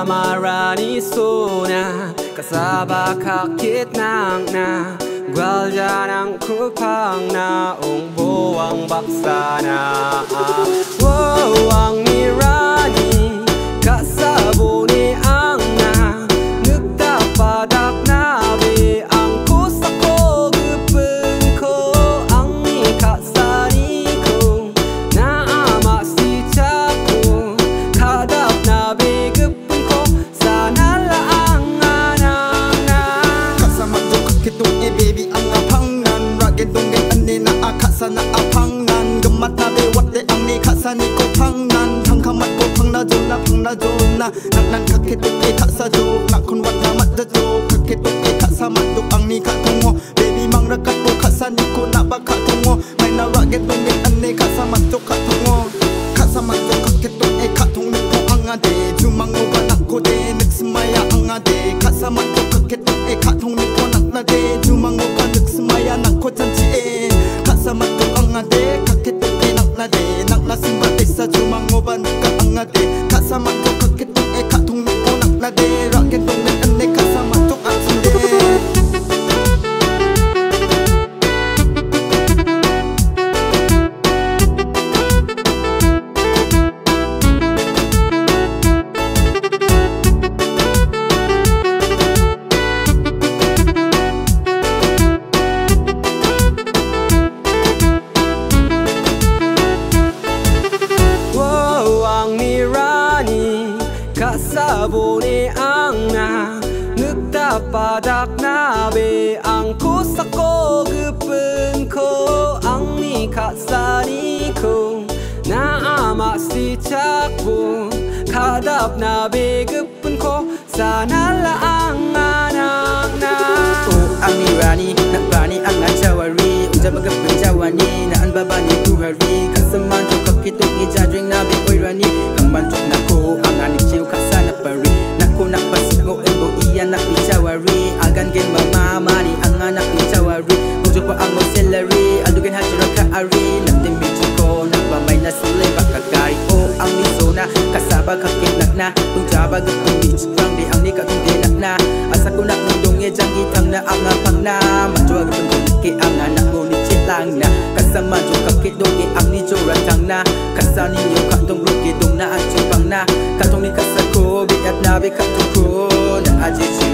marani sona kasaba kakit nang na gwal janang kupang na ong buwang baksana. Wow ang nirani kasabo ni ang na nagtapadak na be ang kusa ko gupeng ko ang ikasari ko naama si chako kadap na be gupeng ko sana laang anang na kasama jo kakitong e baby ang apangnan ragedong e ane na akasa na apangnan gemat na be wate ang ni kasa ni ko pangnan thang kamat ko pang na jona nan kakitong e kasa jo nak kon wat na mat jo kakitong e kasa mat jo ang ni katungo baby mang rakat ko kasa ni ko na ba katungo may na ragedong e ane kasa mat jo katungo kasa mat jo kakitong e katung ni ko ang ade jumango ba nak ko de nagsimaya ang ade kasa mat jo kakitong e katung ni ko nak na de jumango ba nagsimaya nak ko janji e kasa mat jo ang ade kakitong e nak na simba isa jumango ba nak ang ade kasa mat jo kakitong e katung ni ko nak na de ragedong e ane kasa mat jo ang sinde. Kasabo ni ang na nagtapadak na be ang kusa ko gupeng ko ang ni kasari ko naama si chakbo kadap na be gupeng ko sana laang anang na. Oh ang ni rani nagbani ang achawari unja magapeng jawani na anbabani buhari kasama jo kakitong ijadring na be oy rani kang mantok na ko ang anik kasana pari nako nakpasigo ebo iya nak ichawari agan gen mamamari ang anak ichawari mujo pa ang celery alugen hajura ka ari natin medyo ko nagpamay na sulay bakagari o ang nisona kasaba kakitnak na tujaba gapong beach from di ang nikatung dinak na asa ko na undong e jang gitang na ang apang na majwa gapong ki ang anak mo ni chitlang na kasama jo kakitong e ang ni joratang na kasani yo katong roki dong na at chupang na katong ni kasako biat na be katong ko na aji